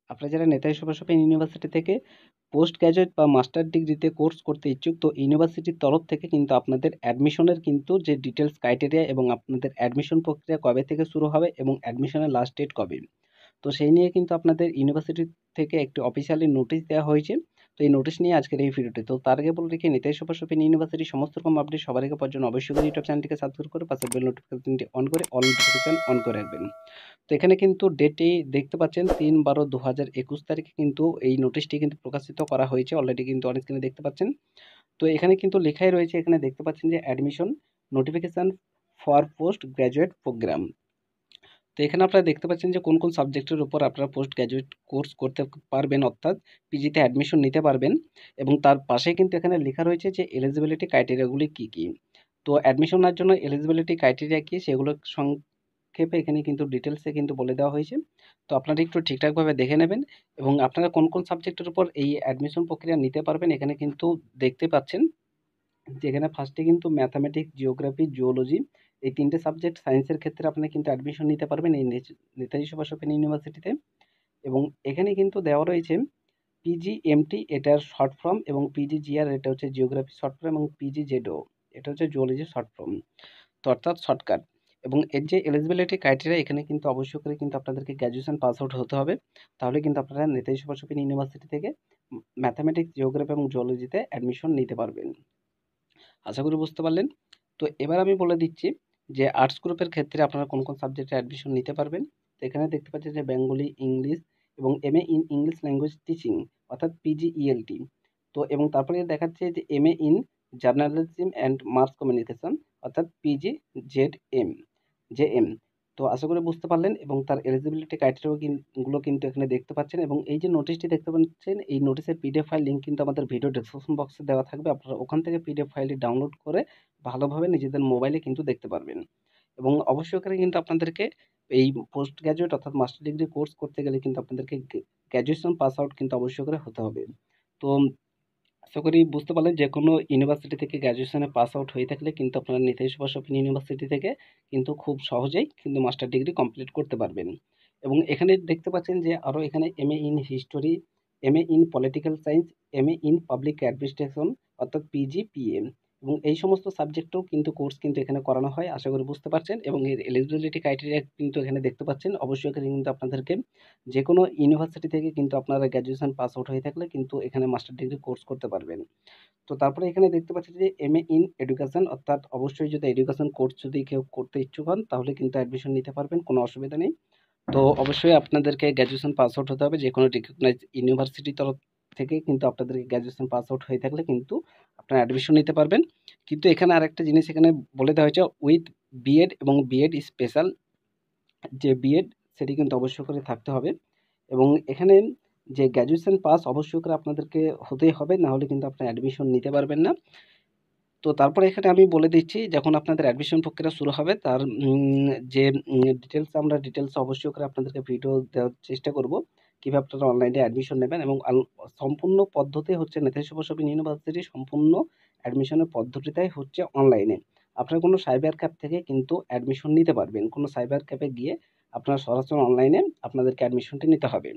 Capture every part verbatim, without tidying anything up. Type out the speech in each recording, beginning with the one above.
আপনারা যারা Netaji Subhas open university থেকে পোস্ট গ্র্যাজুয়েট বা মাস্টার ডিগ্রিতে কোর্স করতে ইচ্ছুক, তো ইউনিভার্সিটির তরফ থেকে কিন্তু আপনাদের অ্যাডমিশনের কিন্তু যে ডিটেলস ক্রাইটেরিয়া এবং আপনাদের অ্যাডমিশন প্রক্রিয়া কবে থেকে শুরু হবে এবং অ্যাডমিশনের লাস্ট ডেট কবে, তো সেই নিয়ে কিন্তু আপনাদের ইউনিভার্সিটি থেকে একটি অফিসিয়ালি নোটিশ দেওয়া হয়েছে। তো এই নোটিশ নিয়ে আজকের এই ভিডিওটি। তো তার আগে বলে রেখে নেতাজি সুভাষ ওপেন ইউনিভার্সিটির সমস্ত রকম আপডেট সবার আগে পাওয়ার জন্য অবশ্যই করে ইউটিউব চ্যানেলটিকে সাবস্ক্রাইব করে পাশের বেল নোটিফিকেশনটি অন করে অল নোটিফিকেশন অন করে রাখবেন। তো এখানে কিন্তু ডেটে দেখতে পাচ্ছেন তিন বারো দু হাজার একুশ তারিখে কিন্তু এই নোটিশটি কিন্তু প্রকাশিত করা হয়েছে, অলরেডি কিন্তু অন স্ক্রিনে দেখতে পাচ্ছেন। তো এখানে কিন্তু লেখাই রয়েছে, এখানে দেখতে পাচ্ছেন যে admission notification for post graduate program. তো এখানে আপনারা দেখতে পাচ্ছেন যে কোন কোন সাবজেক্টের উপর আপনারা পোস্ট গ্র্যাজুয়েট কোর্স করতে পারবেন, অর্থাৎ পিজিতে অ্যাডমিশন নিতে পারবেন। এবং তার পাশে কিন্তু এখানে লেখা রয়েছে যে এলিজিবিলিটি ক্রাইটেরিয়াগুলি কী কী। তো অ্যাডমিশন নেওয়ার জন্য এলিজিবিলিটি ক্রাইটেরিয়া কী সেগুলো সংক্ষেপে এখানে কিন্তু ডিটেলসে কিন্তু বলে দেওয়া হয়েছে। তো আপনারা একটু ঠিকঠাকভাবে দেখে নেবেন এবং আপনারা কোন কোন সাবজেক্টের উপর এই অ্যাডমিশন প্রক্রিয়া নিতে পারবেন এখানে কিন্তু দেখতে পাচ্ছেন। যেখানে ফার্স্টে কিন্তু ম্যাথামেটিক্স, জিওগ্রাফি, জুওলজি এই তিনটে সাবজেক্ট সায়েন্সের ক্ষেত্রে আপনারা কিন্তু অ্যাডমিশন নিতে পারবেন এই নেতাজি সুভাষ ওপেন ইউনিভার্সিটিতে। এবং এখানে কিন্তু দেওয়া রয়েছে পিজিএমটি এটার শর্ট ফর্ম, এবং পিজিজিআর এটা হচ্ছে জিওগ্রাফি শর্ট ফর্ম, এবং পিজিজেডও এটা হচ্ছে জুওলজি শর্ট ফর্ম, তো অর্থাৎ শর্টকাট। এবং এর যে এলিজিবিলিটি ক্রাইটেরিয়া এখানে কিন্তু অবশ্যই করে কিন্তু আপনাদেরকে গ্র্যাজুয়েশন পাস আউট হতে হবে, তাহলে কিন্তু আপনারা নেতাজি সুভাষ ওপেন ইউনিভার্সিটি থেকে ম্যাথামেটিক্স, জিওগ্রাফি এবং জুওলজিতে অ্যাডমিশন নিতে পারবেন। আশা করি বুঝতে পারলেন। তো এবার আমি বলে দিচ্ছি যে আর্টস গ্রুপের ক্ষেত্রে আপনারা কোন কোন সাবজেক্টে অ্যাডমিশন নিতে পারবেন। তো এখানে দেখতে পাচ্ছেন যে বেঙ্গলি, ইংলিশ এবং MA in English language teaching অর্থাৎ পিজিইএলটি। তো এবং তারপরে দেখাচ্ছে যে MA in journalism and mass communication অর্থাৎ PG Z M J M. তো আশা করি বুঝতে পারলেন এবং তার এলিজিবিলিটি ক্রাইটেরিয়া গুলো কিন্তু এখানে দেখতে পাচ্ছেন। এবং এই যে নোটিশটি দেখতে পাচ্ছেন এই নোটিশের পিডিএফ ফাইল লিঙ্ক কিন্তু আমাদের ভিডিও ডেসক্রিপশন বক্সে দেওয়া থাকবে, আপনারা ওখান থেকে পিডিএফ ফাইলটি ডাউনলোড করে ভালোভাবে নিজেদের মোবাইলে কিন্তু দেখতে পারবেন। এবং অবশ্যই করে কিন্তু আপনাদেরকে এই পোস্ট গ্র্যাজুয়েট অর্থাৎ মাস্টার ডিগ্রি কোর্স করতে গেলে কিন্তু আপনাদেরকে গ্র্যাজুয়েশন পাস আউট কিন্তু অবশ্যই করে হতে হবে। তো আশা করি বুঝতে পারলেন যে কোনো ইউনিভার্সিটি থেকে গ্র্যাজুয়েশনে পাস আউট হয়ে থাকলে কিন্তু আপনারা নেতাজি সুভাষ ওপেন ইউনিভার্সিটি থেকে কিন্তু খুব সহজেই কিন্তু মাস্টার ডিগ্রি কমপ্লিট করতে পারবেন। এবং এখানে দেখতে পাচ্ছেন যে আরও এখানে MA in history, MA in political science, MA in public administration অর্থাৎ পিজিপিএম এবং এই সমস্ত সাবজেক্টেও কিন্তু কোর্স কিন্তু এখানে করানো হয়, আশা করি বুঝতে পারছেন। এবং এর এলিজিবিলিটি ক্রাইটেরিয়া কিন্তু এখানে দেখতে পাচ্ছেন। অবশ্যই এখানে কিন্তু আপনাদেরকে যে কোনো ইউনিভার্সিটি থেকে কিন্তু আপনারা গ্র্যাজুয়েশন পাস আউট হয়ে থাকলে কিন্তু এখানে মাস্টার ডিগ্রি কোর্স করতে পারবেন। তো তারপরে এখানে দেখতে পাচ্ছেন যে এমএ ইন এডুকেশন অর্থাৎ অবশ্যই যদি এডুকেশন কোর্স যদি কেউ করতে ইচ্ছুক হন তাহলে কিন্তু অ্যাডমিশন নিতে পারবেন, কোনো অসুবিধা নেই। তো অবশ্যই আপনাদেরকে গ্র্যাজুয়েশন পাস আউট হতে হবে যে কোনো রিকগনাইজ ইউনিভার্সিটির তরফ থেকে কিন্তু আপনাদেরকে গ্র্যাজুয়েশন পাস আউট হয়ে থাকলে কিন্তু আপনারা অ্যাডমিশন নিতে পারবেন। কিন্তু এখানে আরেকটা জিনিস এখানে বলে দেওয়া হয়েছে উইথ বিএড এবং বিএড স্পেশাল যে বিএড সেটি কিন্তু অবশ্যই করে থাকতে হবে। এবং এখানে যে গ্র্যাজুয়েশন পাস অবশ্যই করে আপনাদেরকে হতেই হবে, না হলে কিন্তু আপনারা অ্যাডমিশন নিতে পারবেন না। তো তারপরে এখানে আমি বলে দিচ্ছি যখন আপনাদের অ্যাডমিশন প্রক্রিয়া শুরু হবে তার যে ডিটেলস আমরা ডিটেলস অবশ্যই করে আপনাদেরকে ভিডিও দেওয়ার চেষ্টা করব কীভাবে আপনারা অনলাইনে অ্যাডমিশন নেবেন। এবং সম্পূর্ণ পদ্ধতি হচ্ছে নেতাজি সুভাষ ওপেন ইউনিভার্সিটি সম্পূর্ণ অ্যাডমিশনের পদ্ধতিটাই হচ্ছে অনলাইনে। আপনারা কোনো সাইবার ক্যাফ থেকে কিন্তু অ্যাডমিশন নিতে পারবেন, কোনো সাইবার ক্যাফে গিয়ে আপনারা সরাসরি অনলাইনে আপনাদেরকে অ্যাডমিশনটি নিতে হবে।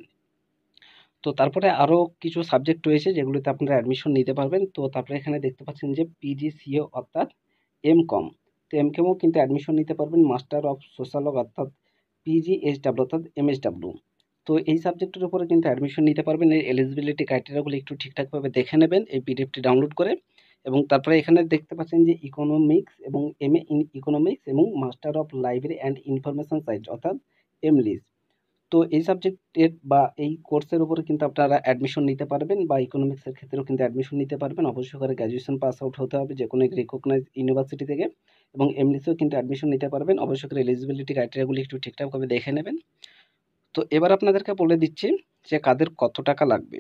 তো তারপরে আরও কিছু সাবজেক্ট রয়েছে যেগুলোতে আপনারা অ্যাডমিশন নিতে পারবেন। তো তারপরে এখানে দেখতে পাচ্ছেন যে পিজিসিএ অর্থাৎ এমকম, তো এমকমও কিন্তু অ্যাডমিশন নিতে পারবেন। মাস্টার অফ সোশ্যাল ওয়ার্ক অর্থাৎ পিজিএসডাব্লিউ অর্থাৎ এমএসডাব্লিউ, তো এই সাবজেক্টের উপরে কিন্তু অ্যাডমিশন নিতে পারবেন। এই এলিজিবিলিটি ক্রাইটেরিয়াগুলো একটু ঠিকঠাকভাবে দেখে নেবেন এই পিডিএফটি ডাউনলোড করে। এবং তারপরে এখানে দেখতে পাচ্ছেন যে ইকোনমিক্স এবং এমএ ইন ইকোনমিক্স এবং master of library and information science অর্থাৎ এমলিস, তো এই সাবজেক্টের বা এই কোর্সের উপরে কিন্তু আপনারা অ্যাডমিশন নিতে পারবেন, বা ইকোনমিক্সের ক্ষেত্রেও কিন্তু অ্যাডমিশন নিতে পারবেন। অবশ্যই করে গ্র্যাজুয়েশন পাস আউট হতে হবে যে কোনো রিকগনাইজ ইউনিভার্সিটি থেকে। এবং এমনিতেও কিন্তু অ্যাডমিশন নিতে পারবেন, অবশ্যই করে এলিজিবিলিটি ক্রাইটেরিয়াগুলি একটু ঠিকঠাকভাবে দেখে নেবেন। তো এবার আপনাদেরকে বলে দিচ্ছি যে কাদের কত টাকা লাগবে।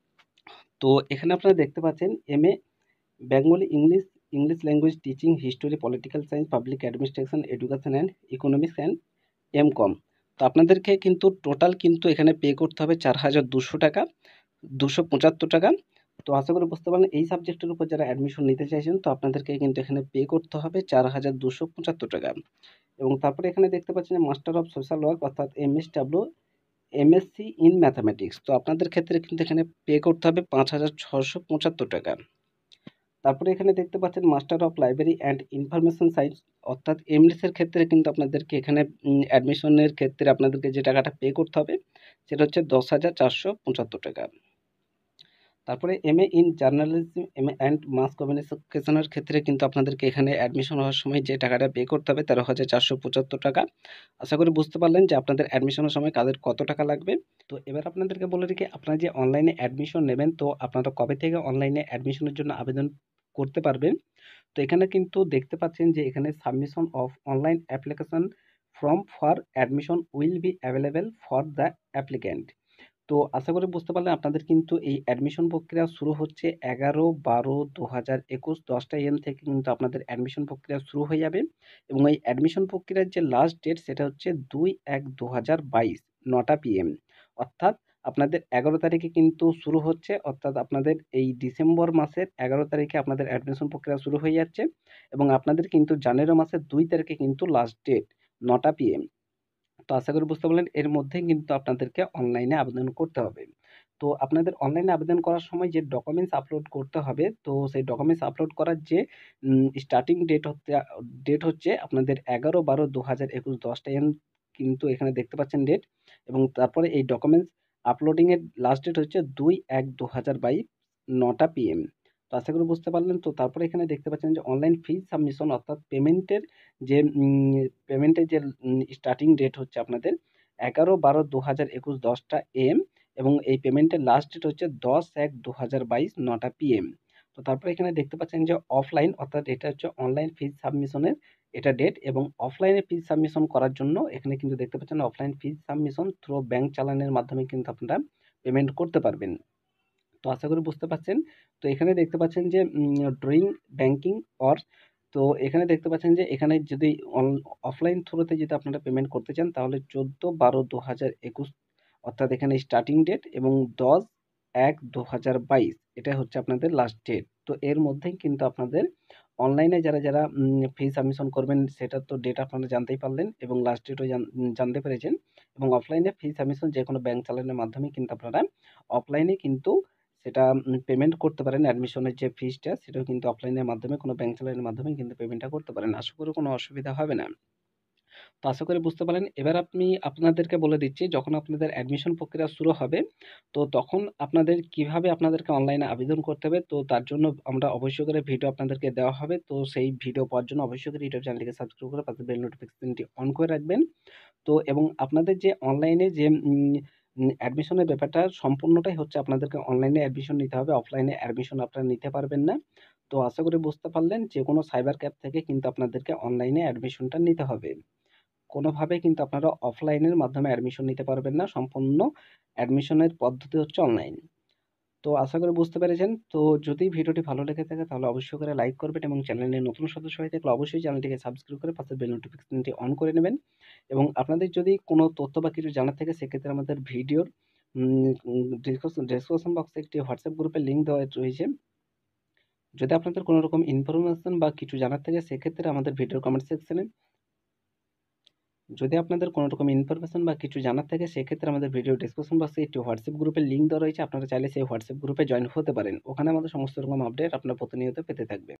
তো এখানে আপনারা দেখতে পাচ্ছেন MA Bengali, English, English language teaching, history, political science, public administration, education and economics and MCom. তো আপনাদেরকে কিন্তু টোটাল কিন্তু এখানে পে করতে হবে চার হাজার দুশো টাকা দুশো পঁচাত্তর টাকা। তো আশা করি বুঝতে পারলেন এই সাবজেক্টের উপর যারা অ্যাডমিশন নিতে চাইছেন তো আপনাদেরকে কিন্তু এখানে পে করতে হবে চার হাজার দুশো পঁচাত্তর টাকা। এবং তারপরে এখানে দেখতে পাচ্ছেন যে মাস্টার অফ সোশ্যাল ওয়ার্ক অর্থাৎ এমএসডাব্লিউ এমএসসি ইন ম্যাথামেটিক্স, তো আপনাদের ক্ষেত্রে কিন্তু এখানে পে করতে হবে পাঁচ হাজার ছশো পঁচাত্তর টাকা। তারপরে এখানে দেখতে পাচ্ছেন master of library and information science, অর্থাৎ এমডিসের ক্ষেত্রে কিন্তু আপনাদেরকে এখানে অ্যাডমিশনের ক্ষেত্রে আপনাদেরকে যে টাকাটা পে করতে হবে সেটা হচ্ছে দশ হাজার চারশো পঁচাত্তর টাকা। তারপরে M A in journalism M A and mass কমিউনিকেশনের ক্ষেত্রে কিন্তু আপনাদেরকে এখানে অ্যাডমিশন হওয়ার সময় যে টাকাটা পে করতে হবে তেরো হাজার চারশো পঁচাত্তর টাকা। আশা করি বুঝতে পারলেন যে আপনাদের অ্যাডমিশনের সময় কাদের কত টাকা লাগবে। তো এবার আপনাদেরকে বলে রেখে আপনারা যে অনলাইনে অ্যাডমিশন নেবেন, তো আপনারা কবে থেকে অনলাইনে অ্যাডমিশনের জন্য আবেদন করতে পারবেন। তো এখানে কিন্তু দেখতে পাচ্ছেন যে এখানে submission of online application form for admission will be available for the applicant. তো আশা করি বুঝতে পারলেন আপনাদের কিন্তু এই অ্যাডমিশন প্রক্রিয়া শুরু হচ্ছে এগারো বারো দু হাজার একুশ দশটা এম থেকে কিন্তু আপনাদের অ্যাডমিশন প্রক্রিয়া শুরু হয়ে যাবে, এবং এই অ্যাডমিশন প্রক্রিয়ার যে লাস্ট ডেট সেটা হচ্ছে দুই এক দু হাজার বাইশ নটা পিএম, অর্থাৎ আপনাদের এগারো তারিখে কিন্তু শুরু হচ্ছে, অর্থাৎ আপনাদের এই ডিসেম্বর মাসের এগারো তারিখে আপনাদের অ্যাডমিশন প্রক্রিয়া শুরু হয়ে যাচ্ছে, এবং আপনাদের কিন্তু জানুয়ারি মাসের দুই তারিখে কিন্তু লাস্ট ডেট নটা পিএম। তো আশা করি বুঝতে পারলেন এর মধ্যেই কিন্তু আপনাদেরকে অনলাইনে আবেদন করতে হবে। তো আপনাদের অনলাইনে আবেদন করার সময় যে ডকুমেন্টস আপলোড করতে হবে, তো সেই ডকুমেন্টস আপলোড করার যে স্টার্টিং ডেট হচ্ছে ডেট হচ্ছে আপনাদের এগারো বারো দু হাজার একুশ দশটা এম কিন্তু এখানে দেখতে পাচ্ছেন ডেট, এবং তারপরে এই ডকুমেন্টস আপলোডিংয়ের লাস্ট ডেট হচ্ছে দুই এক দু হাজার বাইশ নটা পিএম। তো আশা করি বুঝতে পারলেন। তো তারপরে এখানে দেখতে পাচ্ছেন যে অনলাইন ফি সাবমিশন, অর্থাৎ পেমেন্টের যে পেমেন্টের যে স্টার্টিং ডেট হচ্ছে আপনাদের এগারো বারো দু হাজার একুশ দশটা এম, এবং এই পেমেন্টের লাস্ট ডেট হচ্ছে দশ এক দু হাজার বাইশ নটা পিএম। তো তারপরে এখানে দেখতে পাচ্ছেন যে অফলাইন, অর্থাৎ এটা হচ্ছে অনলাইন ফিজ সাবমিশনের এটা ডেট, এবং অফলাইনে ফিজ সাবমিশন করার জন্য এখানে কিন্তু দেখতে পাচ্ছেন offline fees submission through bank চালানের মাধ্যমে কিন্তু আপনারা পেমেন্ট করতে পারবেন। তো আশা করি বুঝতে পারছেন। তো এখানে দেখতে পাচ্ছেন যে ড্রয়িং ব্যাংকিং অর, তো এখানে দেখতে পাচ্ছেন যে এখানে যদি অফলাইন থ্রুতে যদি আপনারা পেমেন্ট করতে চান তাহলে চোদ্দো বারো দু হাজার একুশ, অর্থাৎ এখানে স্টার্টিং ডেট, এবং দশ এক দু হাজার বাইশ এটা হচ্ছে আপনাদের লাস্ট ডেট। তো এর মধ্যেই কিন্তু আপনাদের অনলাইনে যারা যারা ফি সাবমিশন করবেন সেটার তো ডেট আপনারা জানতেই পারলেন, এবং লাস্ট ডেটও জানতে পেরেছেন, এবং অফলাইনে ফি সাবমিশন যে কোনো ব্যাংক চালানোর মাধ্যমে কিন্তু আপনারা অফলাইনে কিন্তু সেটা পেমেন্ট করতে পারেন। অ্যাডমিশনের যে ফিসটা সেটাও কিন্তু অফলাইনের মাধ্যমে কোনো ব্যাংক চালানের মাধ্যমে কিন্তু পেমেন্টটা করতে পারেন। আশা করি কোনো অসুবিধা হবে না। তো আশা করি বুঝতে পারলেন। এবার আমি আপনাদেরকে বলে দিচ্ছি যখন আপনাদের অ্যাডমিশন প্রক্রিয়া শুরু হবে তো তখন আপনাদের কিভাবে আপনাদেরকে অনলাইনে আবেদন করতে হবে, তো তার জন্য আমরা অবশ্যই করে ভিডিও আপনাদেরকে দেওয়া হবে। তো সেই ভিডিও পাওয়ার জন্য অবশ্যই করে ইউটিউব চ্যানেলটিকে সাবস্ক্রাইব করে পাশে বেল নোটিফিকেশনটি অন করে রাখবেন। তো এবং আপনাদের যে অনলাইনে যে অ্যাডমিশনের ব্যাপারটা সম্পূর্ণটাই হচ্ছে আপনাদেরকে অনলাইনে অ্যাডমিশন নিতে হবে, অফলাইনে অ্যাডমিশন আপনারা নিতে পারবেন না। তো আশা করি বুঝতে পারলেন যে কোনো সাইবার ক্যাফ থেকে কিন্তু আপনাদেরকে অনলাইনে অ্যাডমিশনটা নিতে হবে। কোনোভাবে কিন্তু আপনারা অফলাইনের মাধ্যমে অ্যাডমিশন নিতে পারবেন না, সম্পূর্ণ অ্যাডমিশনের পদ্ধতি হচ্ছে অনলাইন। তো আশা করি বুঝতে পেরেছেন। তো যদি ভিডিওটি ভালো লেগে থাকে তাহলে অবশ্যই করে লাইক করবেন, এবং চ্যানেলের নতুন সদস্য হয়ে থাকলে অবশ্যই চ্যানেলটিকে সাবস্ক্রাইব করে পাশে বেল নোটিফিকেশনটি অন করে নেবেন। এবং আপনাদের যদি কোনো তথ্য বা কিছু জানার থাকে সেক্ষেত্রে আমাদের ভিডিওর ডিসক্রিপশন ডিসক্রিপশন বক্সে একটি হোয়াটসঅ্যাপ গ্রুপের লিঙ্ক দেওয়া রয়েছে। যদি আপনাদের কোনো রকম ইনফরমেশন বা কিছু জানার থাকে সেক্ষেত্রে আমাদের ভিডিওর কমেন্ট সেকশনে যদি আপনাদের কোনো রকম ইনফরমেশন বা কিছু জানার থাকে সেক্ষেত্রে আমাদের ভিডিও ডিসক্রিপশন বক্সে একটি হোয়াটসঅ্যাপ গ্রুপের লিঙ্ক দেওয়া রয়েছে, আপনারা চাইলে সেই হোয়াটসঅ্যাপ গ্রুপে জয়েন হতে পারেন। ওখানে আমাদের সমস্ত রকম আপডেট আপনারা প্রতিনিয়ত পেতে থাকবেন।